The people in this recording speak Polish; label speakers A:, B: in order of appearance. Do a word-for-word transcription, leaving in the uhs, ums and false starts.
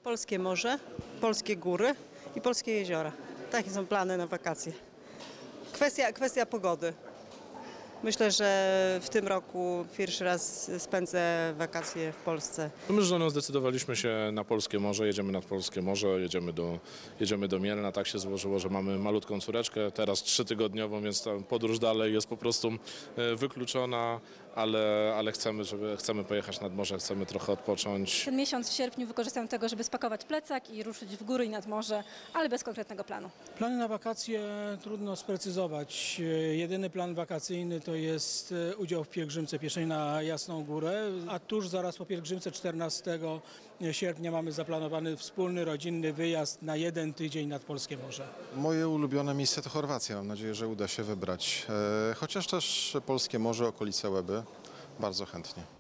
A: Polskie morze, polskie góry i polskie jeziora. Takie są plany na wakacje. Kwestia, kwestia pogody. Myślę, że w tym roku pierwszy raz spędzę wakacje w Polsce.
B: My z żoną zdecydowaliśmy się na polskie morze, jedziemy nad polskie morze, jedziemy do, jedziemy do Mielna. Tak się złożyło, że mamy malutką córeczkę, teraz trzytygodniową, więc ta podróż dalej jest po prostu wykluczona, ale, ale chcemy, żeby, chcemy pojechać nad morze, chcemy trochę odpocząć.
C: Ten miesiąc w sierpniu wykorzystam do tego, żeby spakować plecak i ruszyć w góry i nad morze, ale bez konkretnego planu.
D: Plany na wakacje trudno sprecyzować. Jedyny plan wakacyjny to jest udział w pielgrzymce pieszej na Jasną Górę, a tuż zaraz po pielgrzymce czternastego sierpnia mamy zaplanowany wspólny, rodzinny wyjazd na jeden tydzień nad polskie morze.
E: Moje ulubione miejsce to Chorwacja. Mam nadzieję, że uda się wybrać. Chociaż też polskie morze, okolice Łeby. Bardzo chętnie.